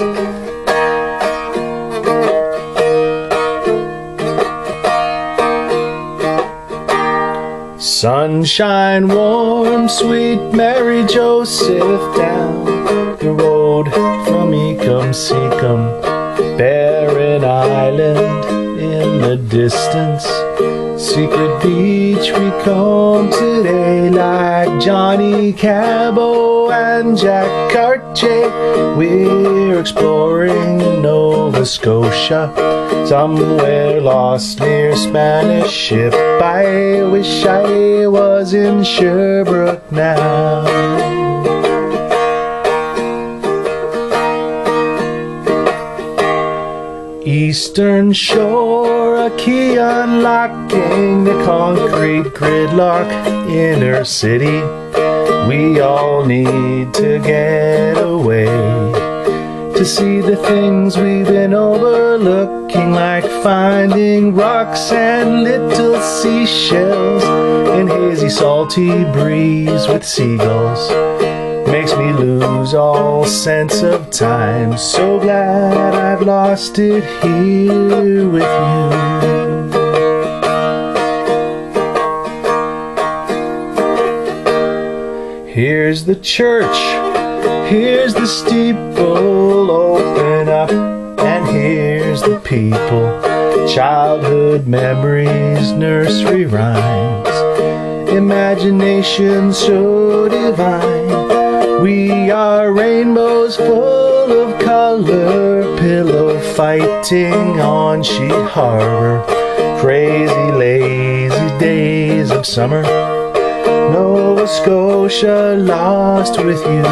Sunshine warm, sweet Mary Joseph, down the road from Ecum Secum, Barren Island in the distance. Secret beach we come today, like Johnny Cabot and Jacques Cartier. We're exploring Nova Scotia, somewhere lost near Spanish ship. I wish I was in Sherbrooke now. Eastern shore, a key unlocking the concrete gridlock, inner city. We all need to get away to see the things we've been overlooking, like finding rocks and little seashells in hazy salty breeze with seagulls. Makes me lose all sense of time. So glad I've lost it here with you. Here's the church, here's the steeple, open up, and here's the people. Childhood memories, nursery rhymes, imagination so divine. We are rainbows full of color, pillow fighting on Sheet Harbor. Crazy lazy days of summer, Nova Scotia lost with you.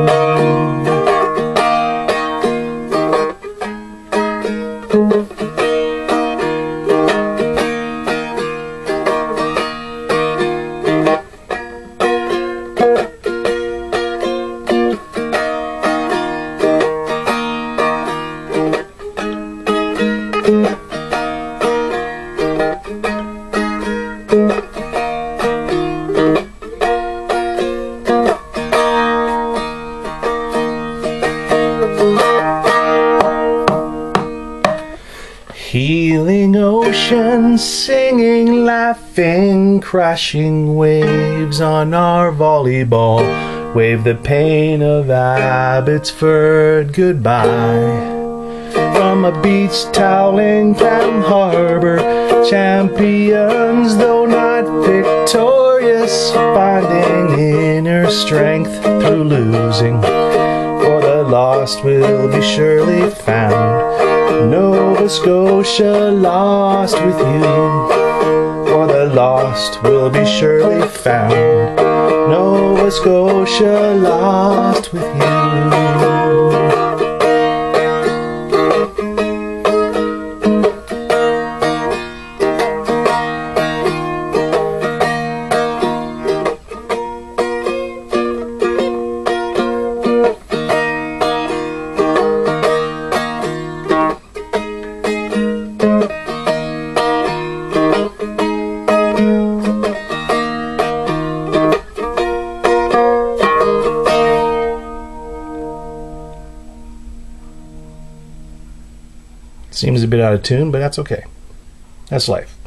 Healing ocean, singing, laughing, crashing waves on our volleyball. Wave the pain of Abbotsford goodbye. From a beach toweling Clam Harbor, champions though not victorious, finding inner strength through losing. For the lost will be surely found. Nova Scotia lost with you. For the lost will be surely found. Nova Scotia lost with you. Seems a bit out of tune, but that's okay. That's life.